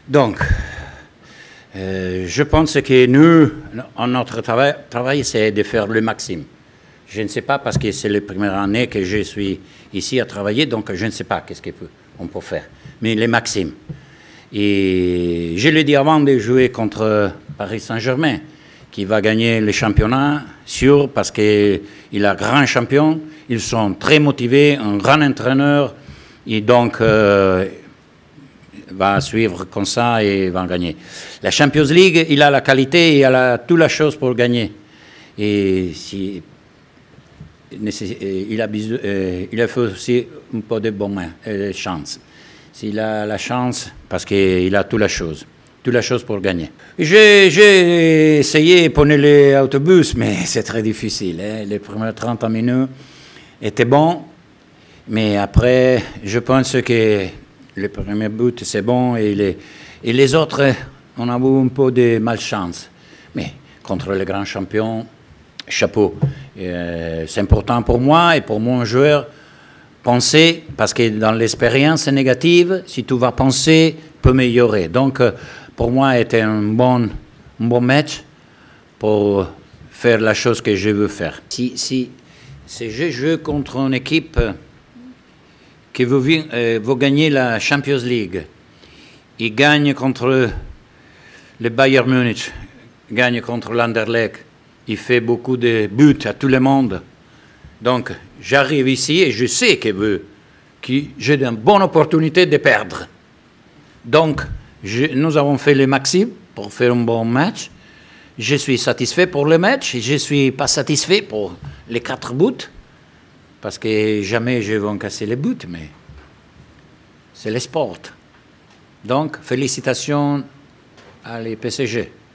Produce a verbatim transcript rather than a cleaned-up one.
Donc, euh, je pense que nous, notre travail, travail c'est de faire le maximum. Je ne sais pas, parce que c'est la première année que je suis ici à travailler, donc je ne sais pas qu'est-ce qu'on peut faire. Mais le maximum. Et je l'ai dit avant de jouer contre Paris Saint-Germain, qui va gagner le championnat, sûr, parce qu'il est un grand champion. Ils sont très motivés, un grand entraîneur, et donc euh, va suivre comme ça et va gagner. La Champions League, il a la qualité, il a toute la chose pour gagner. Et si, il, a, il a fait aussi un peu de bonne euh, chance. S'il a la chance, parce qu'il a toute la chose. Toute la chose pour gagner. J'ai essayé de prendre l'autobus, mais c'est très difficile. Hein. Les premières trente minutes étaient bons, mais après, je pense que le premier but, c'est bon, et les, et les autres, on a eu un peu de malchance. Mais contre les grands champions, chapeau. Euh, c'est important pour moi et pour mon joueur, penser, parce que dans l'expérience négative, si tu vas penser, peut améliorer. Donc, pour moi, c'était un bon, un bon match pour faire la chose que je veux faire. Si, si, si je joue contre une équipe qui veut, euh, veut gagner la Champions League, il gagne contre le Bayern Munich, gagne contre l'Anderlecht, il fait beaucoup de buts à tout le monde. Donc, j'arrive ici et je sais que, que j'ai une bonne opportunité de perdre. Donc, je, nous avons fait le maximum pour faire un bon match. Je suis satisfait pour le match. Je ne suis pas satisfait pour les quatre buts, parce que jamais je vais casser les buts, mais c'est le sport. Donc, félicitations à les P S G.